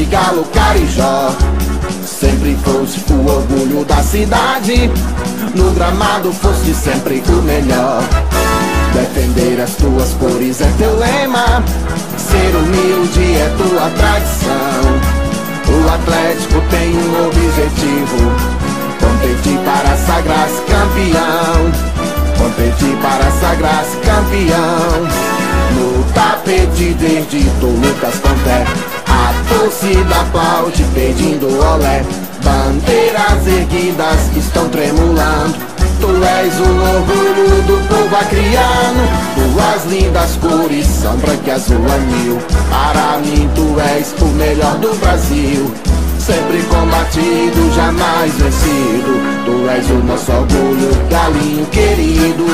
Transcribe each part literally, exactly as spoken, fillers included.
sempre Galo Carijó. Sempre foste o orgulho da cidade, no gramado foste sempre o melhor. Defender as tuas cores é teu lema, ser humilde é tua tradição. O Atlético tem um objetivo, competir para sagrar-se campeão. Competir para sagrar-se campeão. No tapete verde do Lucas Conté, a torcida aplaude pedindo olé. Bandeiras erguidas estão tremulando. Tu és o orgulho do povo acriano. Tuas lindas cores são branco e azul anil. Para mim tu és o melhor do Brasil. Sempre combatido, jamais vencido. Tu és o nosso orgulho, galinho querido.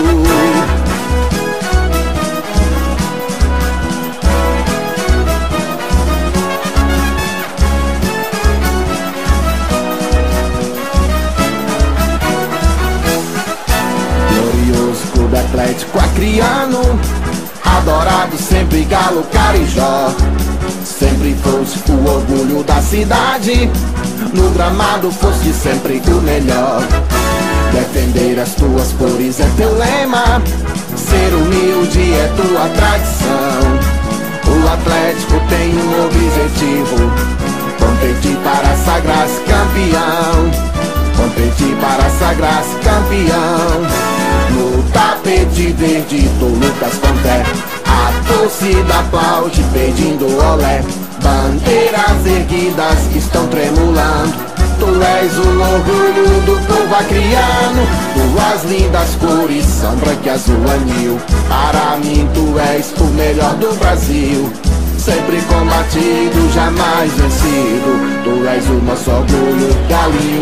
Atlético acriano, adorado sempre Galo Carijó. Sempre foste o orgulho da cidade, no gramado foste sempre o melhor. Defender as tuas cores é teu lema, ser humilde é tua tradição. O Atlético tem um objetivo, competir para sagrar-se campeão. Competir para sagrar-se campeão. No tapete verde do Lucas Conté, a torcida aplaude pedindo olé. Bandeiras erguidas estão tremulando. Tu és o orgulho do povo acriano. Tuas lindas cores são branco e azul anil. Para mim tu és o melhor do Brasil. Sempre combatido, jamais vencido. Tu és o nosso orgulho, galinho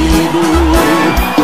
querido.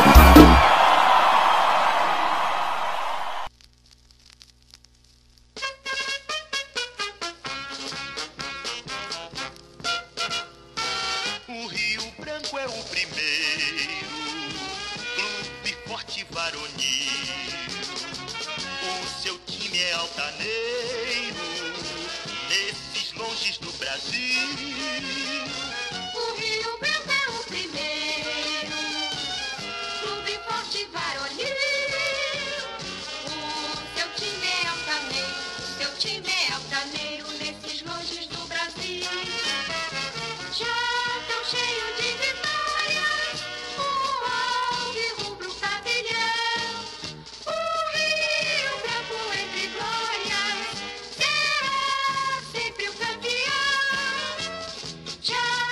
Já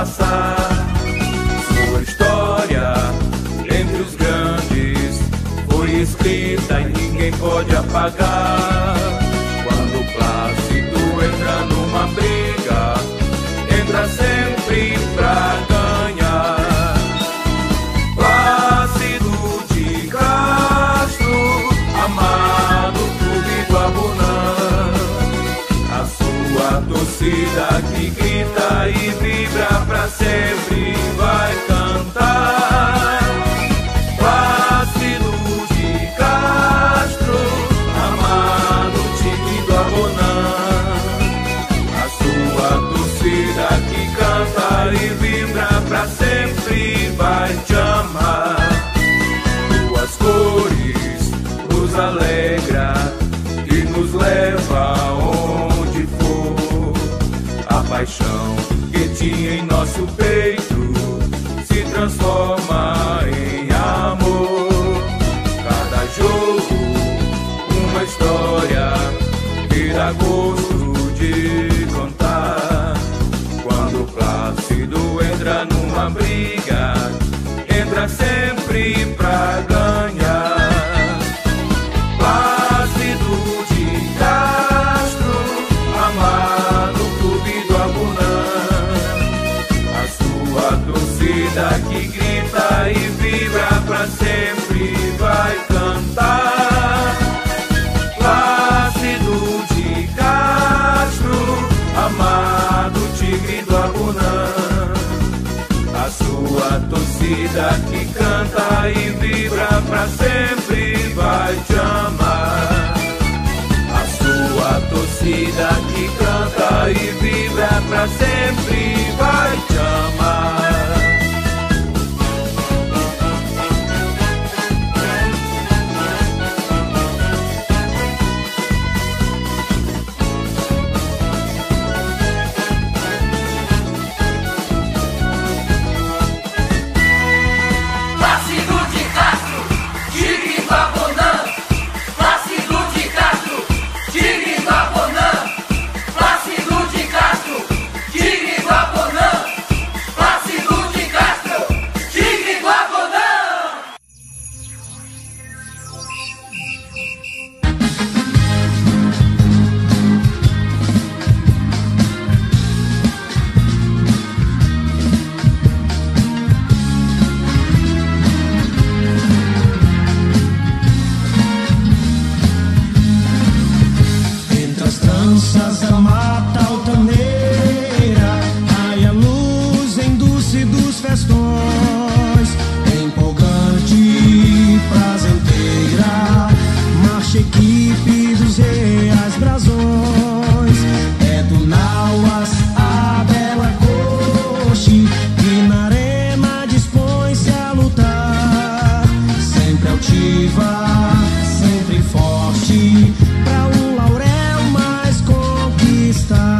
passar. Sua história entre os grandes foi escrita e ninguém pode apagar. Quando Plácido entra numa briga, entra sempre pra ganhar. Plácido de Castro, amado clube do Abunã, a sua torcida que grita e vibra pra sempre vai cantar. Plácido de Castro, amado time do Abunã, a sua torcida que canta e vibra pra sempre vai te amar. Tuas cores nos alegra e nos leva aonde for. A paixão que tinha em nosso peito se transforma em amor. Cada jogo uma história que dá gosto de contar. Quando Plácido entra numa briga, entra sempre pra ganhar. Plácido de Castro, amado clube do Abunã, a sua torcida que grita e vibra pra sempre vai cantar. Plácido de Castro, amado tigre do Abunã, a sua torcida que canta e vibra pra sempre vai te amar. A sua torcida que canta e vibra pra sempre vai te amar. Sempre forte, pra um laurel mais conquistar.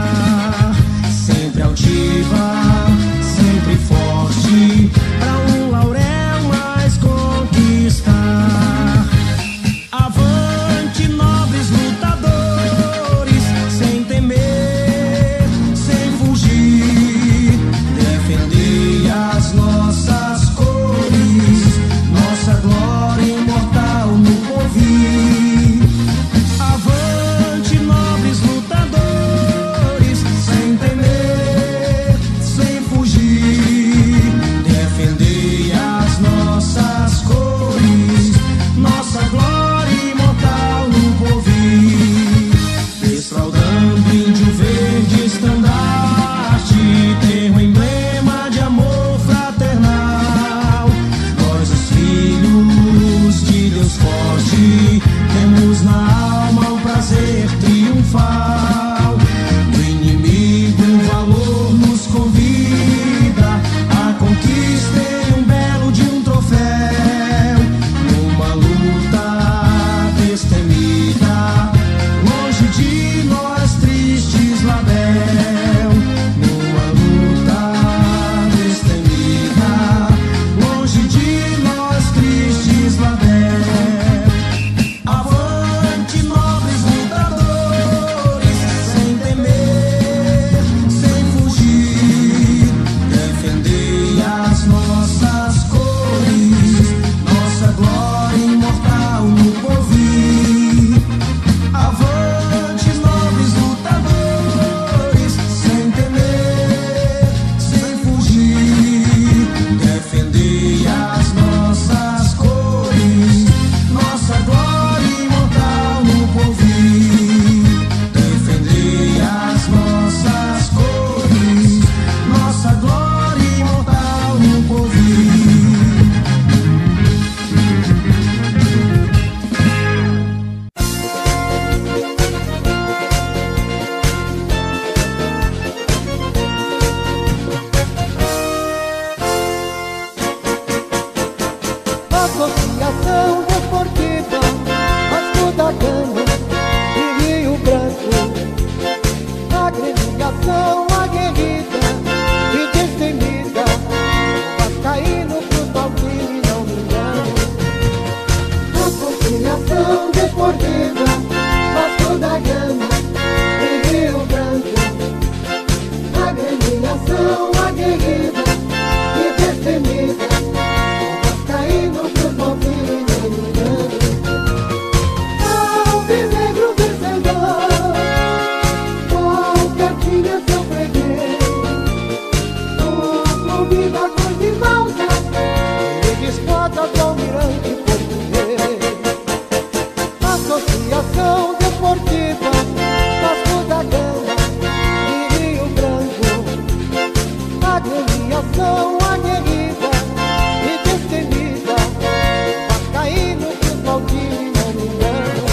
desportiva, Vasco da Gama e Rio Branco. A agremiação aguerrida e destemida, vascaíno, Cruzmaltino, não me engano.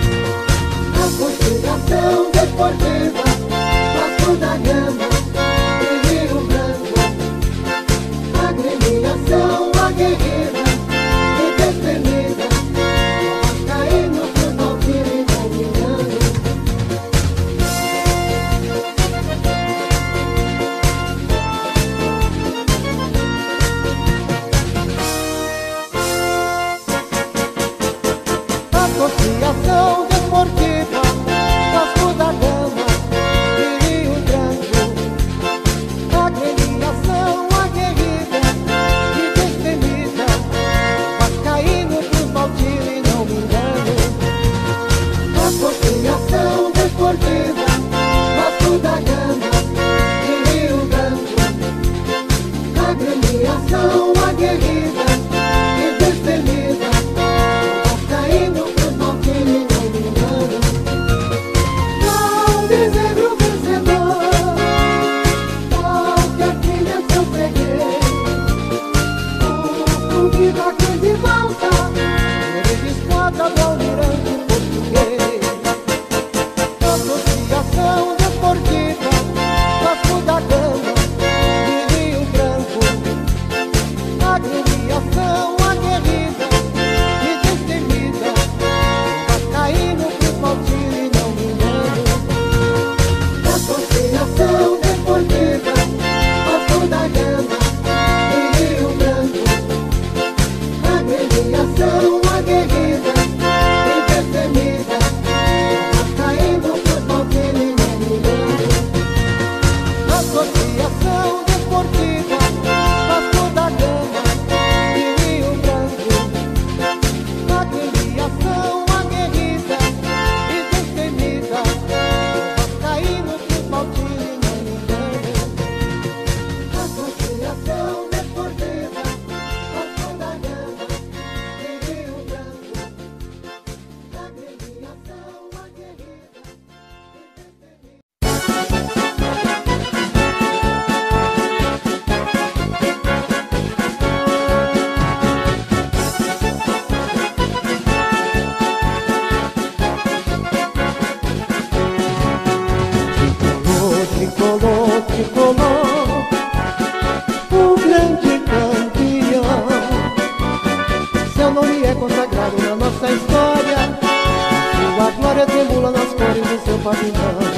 Associação desportiva, Vasco da Gama e Rio Branco. A agremiação aguerrida e destemida, vascaíno, Cruzmaltino, não me engano. Associação desportiva, Vasco da Gama e Rio Branco. A agremiação aguerrida e destemida, vascaíno, Cruzmaltino, não me engano. Associação desportiva, Vasco da Gama e Rio Branco. A agremiação aguerrida e destemida, vascaíno, Cruzmaltino, não me engano. Não desenho vencedor, qualquer filha seu freguês. O clube da grande volta, ele discota do almirante português. Associação desportiva, Vasco da Gama e Rio Branco. A agremiação aguerrida e destemida, vascaíno, Cruzmaltino, não me engano. Associação desportiva, Vasco da Gama e Rio Branco. A agremiação aguerrida e destemida, vascaíno, Cruzmaltino, não me engano. Associação desportiva, Vasco da Gama e Rio Branco. A agremiação aguerrida e destemida, vascaíno, Cruzmaltino, não me engano. Associação desportiva, Vasco da Gama e Rio Branco. A agremiação aguerrida e destemida. Tricolor, tricolor, tricolor, o grande campeão. Seu nome é consagrado na nossa história, sua glória tremula nas cores do seu pavilhão.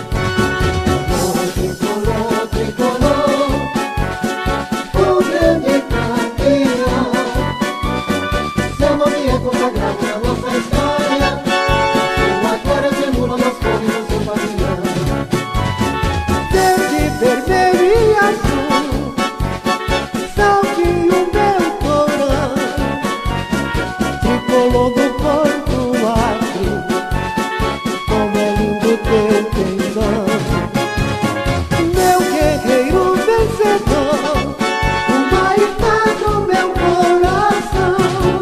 Tricolor, tricolor, o grande campeão. Seu nome é consagrado na nossa história, sua glória tremula nas cores do seu pavilhão. Verde, vermelho e azul, saltinho meu corão, tricolor do Porto Acre, como é lindo teu peitão. Meu guerreiro vencedor, uma paz no meu coração.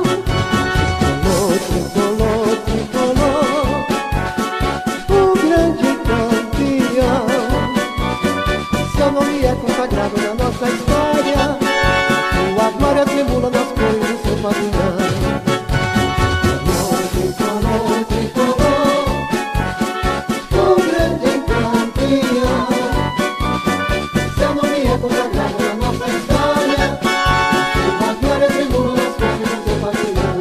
Tricolor, tricolor, tricolor, o grande campeão. Seu nome é consagrado na nossa história, sua glória tremula nas cores do seu pavilhão. Tricolor, tricolor, o grande campeão. Seu nome é consagrado na nossa história, sua glória tremula nas cores do seu pavilhão.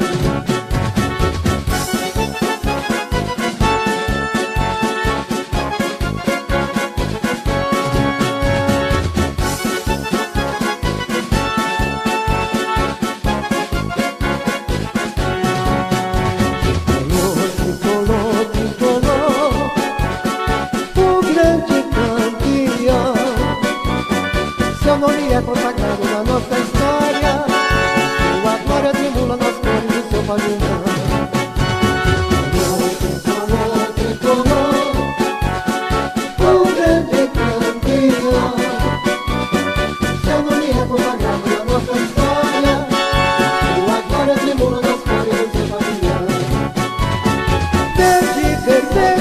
Tricolor, tricolor, o grande campeão. Seu nome é consagrado na nossa história, sua glória tremula nas cores do seu pavilhão. Tricolor, tricolor, o grande campeão. Seu nome é consagrado na nossa história, sua glória tremula nas cores do seu pavilhão. Verde, vermelho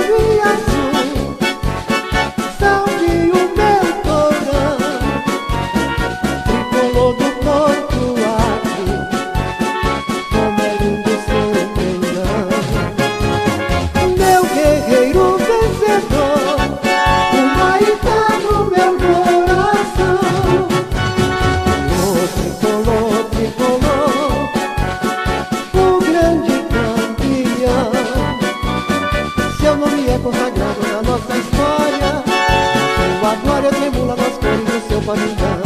consagrado na nossa história. Sua glória tremula nas cores do seu pavilhão.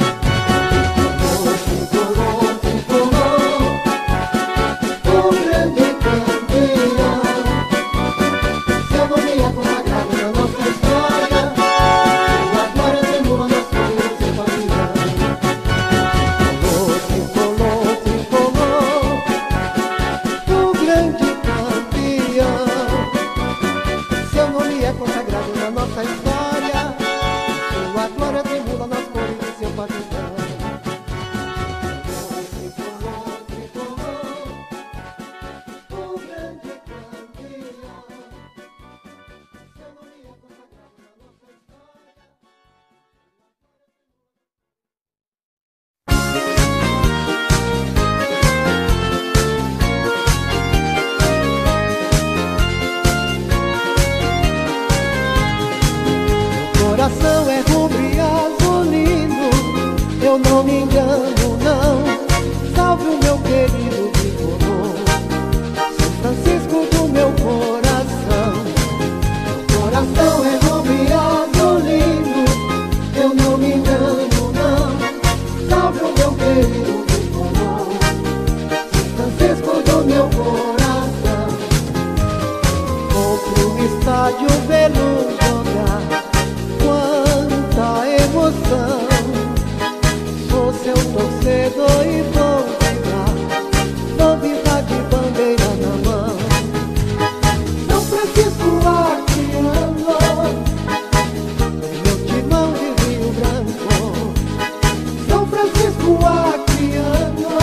Coração é rubro e azulino, eu não me engano não. Salve o meu querido tricolor, São Francisco do meu coração. Meu coração é rubro e azulino, eu não me engano não. Salve o meu querido tricolor, São Francisco do meu coração. Vou pro estádio vê-lo jogar, quanta emoção. Sou seu torcedor e vou brigar, vou brincar de bandeira na mão. São Francisco Acreano, meu timão de Rio Branco. São Francisco Acreano,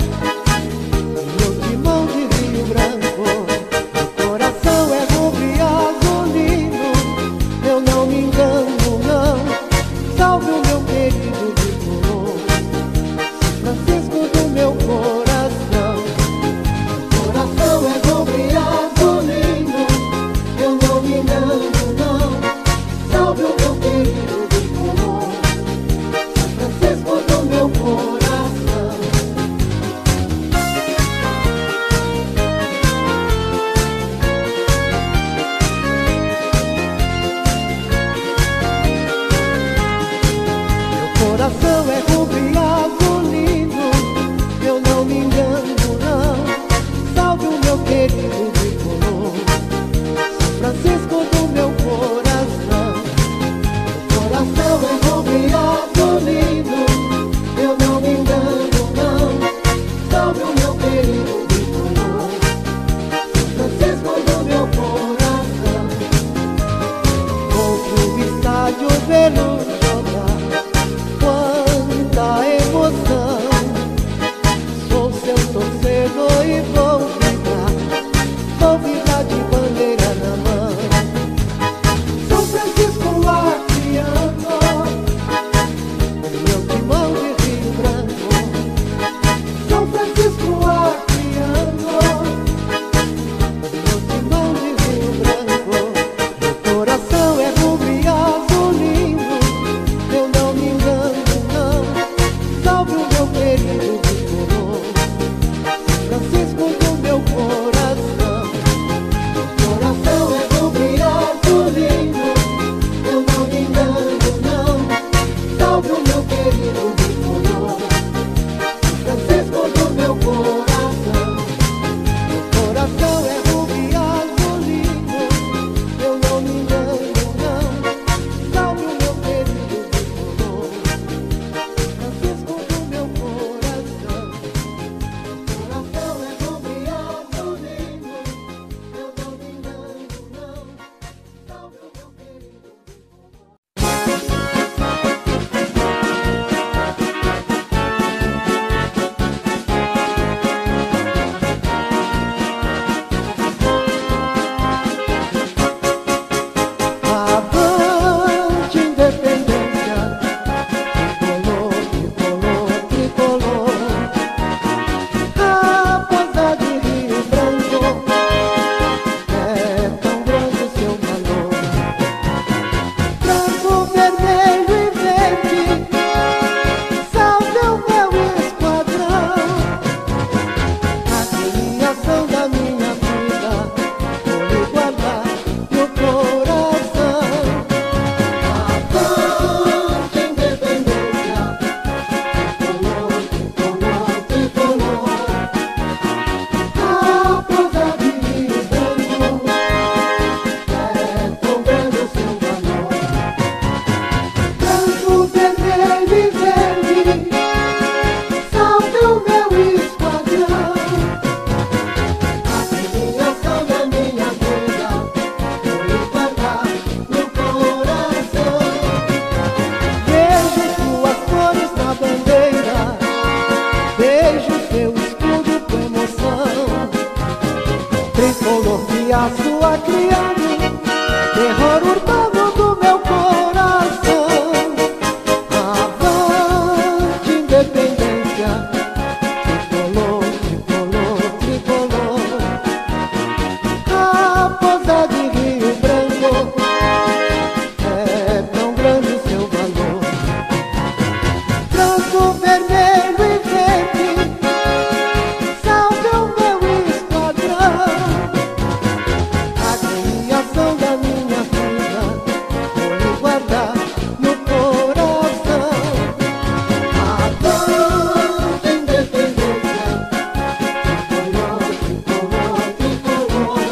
meu timão de Rio Branco. Meu coração é rubro e azulino, eu não me engano não. Salve o meu querido tricolor, São Francisco do meu coração. Meu coração é rubro e azulino, eu não me engano não. Salve o meu querido tricolor, São Francisco do meu coração. Coração é rubro e azulino, eu não me engano não. Salve o meu querido tricolor, São Francisco do meu coração. Coração é rubro e azulino, eu não me engano não. Salve o meu querido tricolor, São Francisco do meu coração. Vou pro estádio vê-lo jogar, quanta emoção. Sou seu torcedor e vou brigar, vou brigar de bandeira na mão. São Francisco Acreano, meu timão de Rio Branco. São Francisco Acreano, meu timão de Rio Branco. Meu coração é rubro e azulino, criando terror urbano do meu coração. Avante, independência, tricolor, tricolor, tricolor. Raposa de Rio Branco, é tão grande o seu valor. Branco, vermelho e verde, salve o meu esquadrão. A criação da minha vida vou lhe guardar no coração. Avante, independência, tricolor, tricolor, tricolor.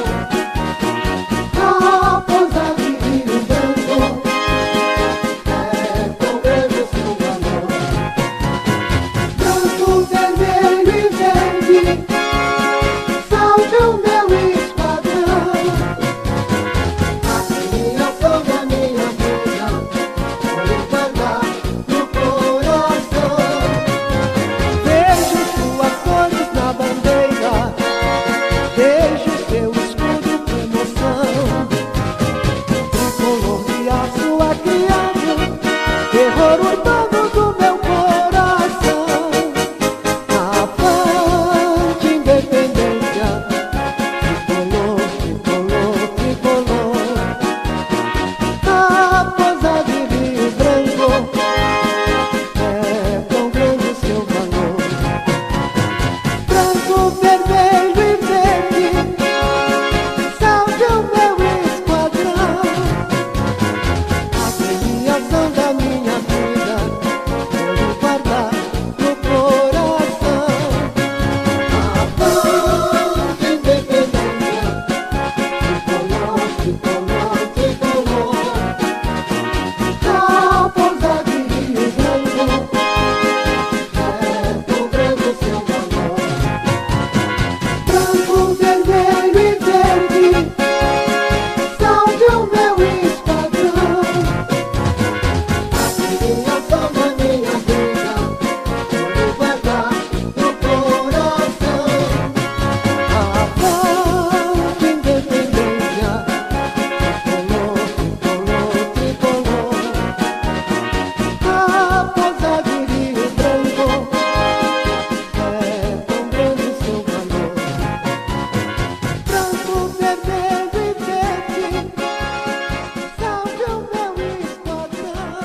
Raposa de Rio Branco, é tão grande o seu valor. Branco, vermelho e verde, salve o meu esquadrão. A criação da minha vida vou lhe guardar no coração. Vejo suas cores na bandeira, vejo seu escudo com emoção. Tricolor de aço a criando terror urbano do meu coração. Avante, independência, tricolor, tricolor, tricolor. Raposa de Rio Branco, é tão grande o seu valor. Branco, vermelho e verde, salve o meu esquadrão. A criação da minha vida vou lhe guardar no coração. Avante, independência, tricolor, tricolor, tricolor. Raposa de Rio Branco, é tão grande o seu valor. Branco, vermelho e verde, salve o meu esquadrão. A criação da minha vida vou lhe guardar no coração. Avante, independência, tricolor, tricolor, tricolor. Raposa de Rio Branco, é tão grande o seu valor. Branco, vermelho e verde, salve o meu esquadrão.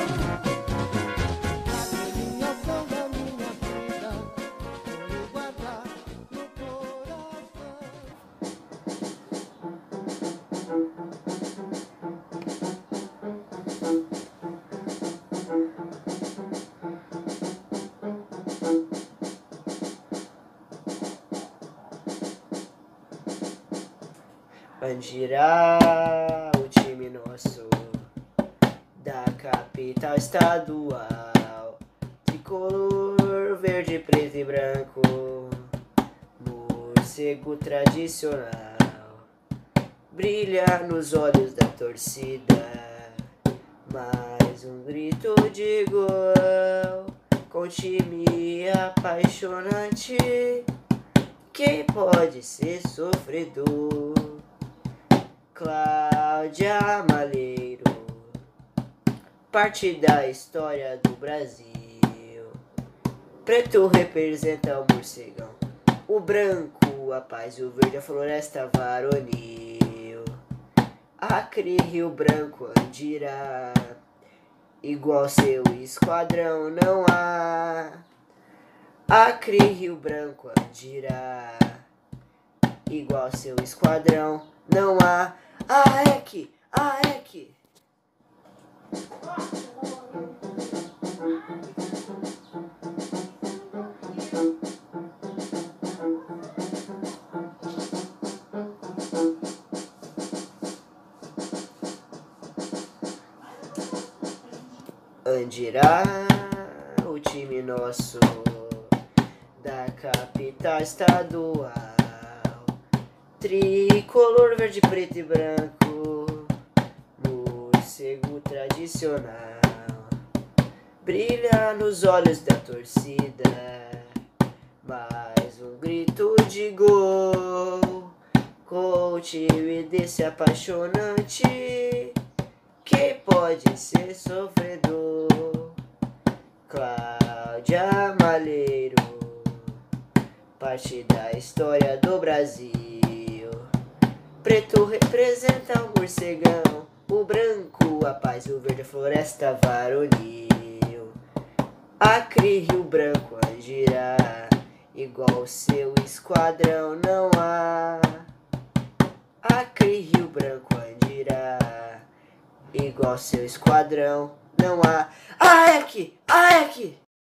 A criação da minha vida vou lhe guardar no coração. Andirá, o time nosso da capital estadual, tricolor, verde, preto e branco, morcego tradicional, brilha nos olhos da torcida, mais um grito de gol, com time apaixonante, quem pode ser sofredor? Cláudia Malheiro, parte da história do Brasil. Preto representa o morcegão, o branco a paz e o verde a floresta varonil. Acre, Rio Branco, Andira, igual seu esquadrão não há. Acre, Rio Branco, Andira, igual seu esquadrão não há. Aek, Aek. Andirá, o time nosso da capital estadual, tricolor, verde, preto e branco, morcego tradicional, brilha nos olhos da torcida, mais um grito de gol, Com o time desse apaixonante, quem pode ser sofredor? Cláudia Malheiro, parte da história do Brasil. Preto representa o morcegão, o branco a paz, o verde a floresta varonil. Acre, Rio Branco, Andirá, igual o seu esquadrão não há. Acre, Rio Branco, Andirá, igual seu esquadrão não há. Aek! Aek!